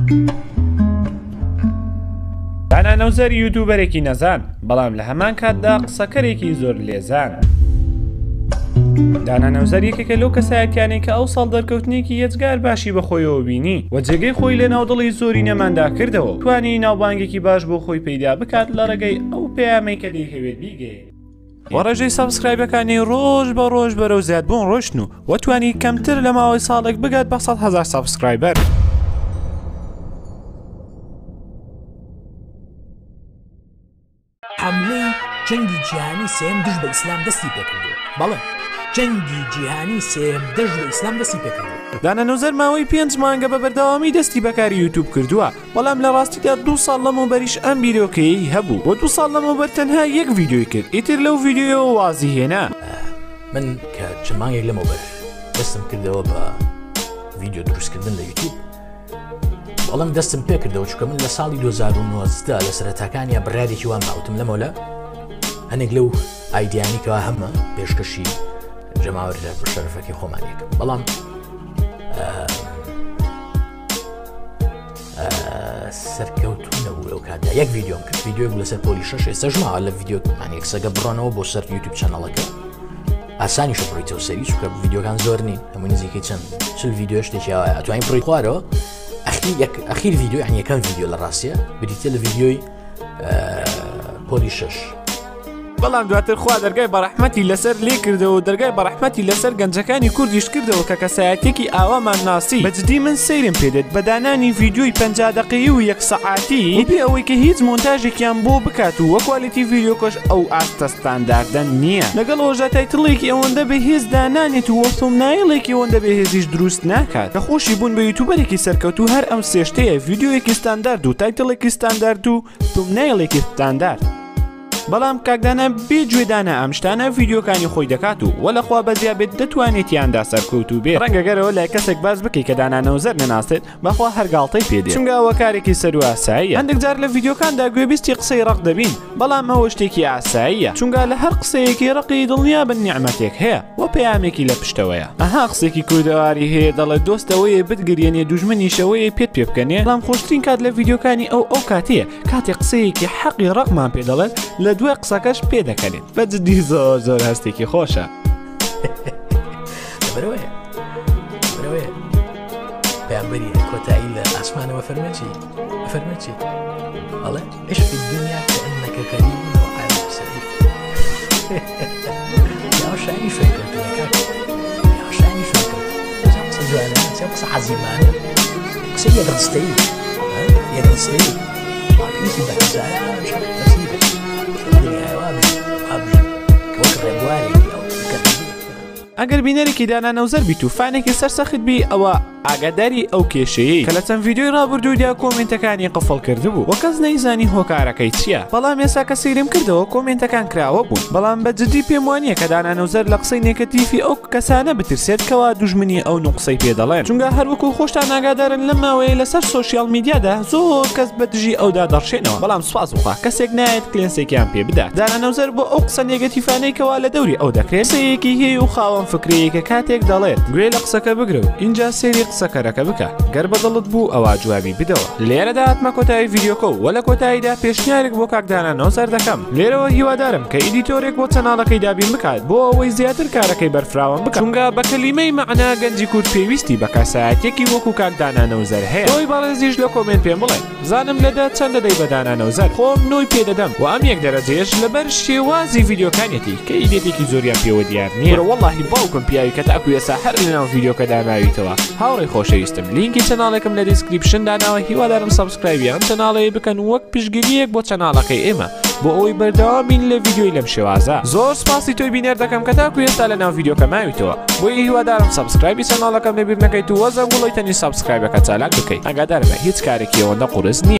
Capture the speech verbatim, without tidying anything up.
دانا نەوزەر یوتیوبەرێکی نەزان بەڵام لە هەمان کاتدا قسەکەرێکی زۆر لێزان. دانا نەوزەر یەکێکە لەو کەسایەتیانەی کە ئەو ساڵ دەرکەوتنێکی یەجگار باشی بەخۆیەوە بینی و جێگەی خۆی لە ناودڵی زۆری نەماندا کردەوە توانی ناوبانگێکی باش بۆ خۆی پەیدا بکات لە ڕێگەی ئەو پەیامەی کە دەیهەوێت بیگەێت. وەڕێژەی سابسکرایبەکانی ڕۆژ بە ڕۆژ بەرەو زیادبوون ڕۆشن و وەتوانی کەمتر لە ماوەی ساڵێک بگات بە سەد هەزار سابسکرایبەر. حملەی جەنگی جیهانی سێم دژ بە ئیسلام دەستی پێکردو. بەڵێ جەنگی جیهانی سێم دژ بە ئیسلام دەستی پێکردو. دانا نەوزەر ماوەی پێنج مانگە بە بەردەوامی دەستی بەکاری یوتیوب کردووە بەڵام لە ڕاستیدا دوو ساڵ لەمەوبەریش ئەم بیرۆکەیەی هەبوو بۆ دوو ساڵ لەمەوبەر تەنها یەک ڤیدیۆی کرد ئیتر لەو ڤیدیۆیەوە وازی هێنا. من کە چەند مانگێک لەمەوبەر دەستم کردەوە بە ڤیدیۆ دروستکردن لە یوتیوب بەڵام دەستم پێ کردەوە چونکە من لە ساڵی دوو هەزار و نۆزدە لە سەرەتاکانیان بڕیارێکی وان ماوتم لەمەوە هەنێک لەو ئایدیانیکەوە هەمە پێشکەشی جەماوەر لە شەرەفەکەی خۆمانێکم بەڵام سەرکەوتو نەبوو لەو کاتدا یەک ڤیدیۆم کرد ڤیدیۆی بوو لەسەر پۆلی شەش ئێستاش ماوە لە ڤیدیۆمانێک سەگە بڕۆنەوە بۆ سەر یوتیوب چەنەڵەکە ئاسانیشە بڕیتەوە سەری چونکە ڤیدیۆکان زۆر نین هەموو نزیکەی چەند چل ڤیدیۆ شتێکی ئەوە ئەتوانین بڕی خوارەوە ئەخیر ڤیدیۆ یعنی یەکەم ڤیدیۆ لە ڕاستیە بریتە لە ڤیدیۆی پۆلی شەش بەڵام دواتر خوا دەرگای بەڕەحمەتی لەسەر لێ کردەوە دەرگای بەڕەحمەتی لەسەر گەنجەکانی کوردیش کردەوە کە کەسایەتێکی ئاوامان ناسی بەجددی من سەیرم پێدێت بە دانانی ڤیدیۆی پەنجا دەقیقی و یەک سەعاتی بێ ئەوەی کە هیچ مۆنتاژێکیان بۆ بکات و وە کوالیتی ڤیدیۆکەش ئەو ئاستە ستانداردە نییە لەگەڵ ئەوژە تایتڵێکی ئەوەندە بەهێز دانانێت و وەسۆمنایڵێکی ئەوەندە بەهێزیش دروست ناکات کە خۆشی بوون بە یوتیوبەرێکی سەرکەوتو هەر ئەم سێشتەیە ڤیدیۆیەکی ستاندارد و تایتڵێکی ستاندارد و تۆمنایڵێکی ستاندارد. بەڵام کاکدانە بێگوێدانە ئەم شتانە ڤیدیۆکانی خۆی دەکات و وەلەخوا بەزیابێت دەتوانێت یاندا سەرکەوت و بێ ڕەنگەگەرەوە لای کەسێک باز بکەی کە دانا نەوزەر نەناسێت بەخوا هەرگاڵتەی پێدێت چونکە ئەوە کارێکی سەر و ئاساییە هەندێک جار لە ڤیدیۆکاندا گوێبیستی قسەی ڕق دەبین بەڵام ئەوە شتێکی ئاساییە چونکە لە هەر قسەیەکی ڕقی دڵنیا بن نیعمەتێک هەیە وە پەیامێکی لە پشتەوەیە ئەها قسێکی کوردەواری هەیە دەڵێت دۆستەوەیە بتگرێنێ دوژمنیشەوەیە پێت پێ بکەنێ بەڵام خۆشترین کات لە ڤیدیۆکانی ئەو ئەو کاتەیە کاتێک قسەیەکی حەقی ڕقمان پێ دەڵێت لە دوای قسەکەش پێ دەکەنێت بەجددی زۆر زۆر هەستێکی خۆشە. بەرەوەیە بەرەوەیە پێیانبەری کۆتایی لە ئاسمانەوە فەرمێکی فەرمێکی ئەڵێ عشقی دنیا کەئەنەکە غەریب وعالم سەعید یاوەشانی فێرکردنەکە یاوەشانی فێرکردن قسە جوانە قسە حەزیمانە قسە یەکڕستەیی یەکڕستەیی پێویستی بە هەزاران شەڕ نەسیبە ئەگەر بینەرێکی دانا نەوزەر بیت و فانێکی سەرسەخت بی ئەوە ئاگاداری ئەو کێشەیەی کە لە چەند ڤیدیۆی ڕابردوودا کۆمنتەکانی قفڵ کردبوو وە کەس نەیزانی هۆکارەکەی چییە بەڵام ێستا کە سەیرم کردەوە کۆمنتەکان کراوە بوون بەڵام بەجددی پێم وانییە کە دانا نەوزەر لە قسەی نێگەتیڤی ئەو کەسانە بترسێت کەوا دوژمنی ئەو نوقسەی پێ دەڵێن چونکە هەروەکو خۆشتان ئاگادارن لەم ماوەیە لەسەر سۆشیال میدیادا زۆر کەس بەدژی ئەودا دەڕشێنەوە بەڵام سوپاس بخوا کەسێک نایەت کلێنسێکیان پێ بدات دانا نەوزەر بۆ ئەو قسە نێگەتیڤانەی کەوا لە دەوری ئەو دەکرێت قسەیەکی هەیە و خاوەن فکرەیەکە کاتێک دەڵێت گوێ لە قسەکە بگرە و اینجا سێری قسەکەرەکە بکە گەر بەدڵت بوو ئەوە جوابی بدەوە لێرەدا هاتمە کۆتایی ڤیدیۆکە و وە لە کۆتاییدا پێشنیارێک بۆ کاک دانا نەوزەر دەکەم لێرەوە هیوادارم کە ئیدیتۆرێک بۆ چەناڵەکەی دابین بکات بۆ ئەوەی زیاتر کارەکەی بەرفراوان بکات چونکە بە کەلیمەی مەعنا گەنجی کورد پێویستی بە کەسایەتێکی وەکو کاک دانا نەوزەر هەیە تۆی بەڕێزیش لە کۆمنت پێم بڵێ زانم لەدا چەند دەدەی بە دانا نەوزەر خۆم نۆی پێدەدەم و ئەم یەک دەرەجەیەش لەبەر شێوازی ڤیدیۆکانێتی کە ئیدێتێکی زۆریان پێوە دیار نییە وەڵڵاهی باوکم پیاوی کە تاکو ئێستا هەر لەناو ڤیدیۆکە داناویتەوە هاوڕێی خۆشەویستم لینکی چەناڵێکم لە دیسکریپشن داناوە هیوادارم سابسکرایبیان چەناڵەیە بکەن وەک پشگیریەک بۆ چەناڵەکەی ئێمە بۆ ئەوەی بەردەوامین لە ڤیدیۆی لەم شێوازە زۆر سپاسی تۆی بینەر دەکەم کە تاکو ئێستا لەناو ڤیدیۆکە ماویتەوە بۆی هیوادارم سابسکرایبی چەناڵەکەم لەبیر نەکەیت و وەزە گوڵی تەنی سابسکرایبەکە چالاک بکەیت ئاگادارمە هیچ کارێکی ئەوەندە قورس نییە.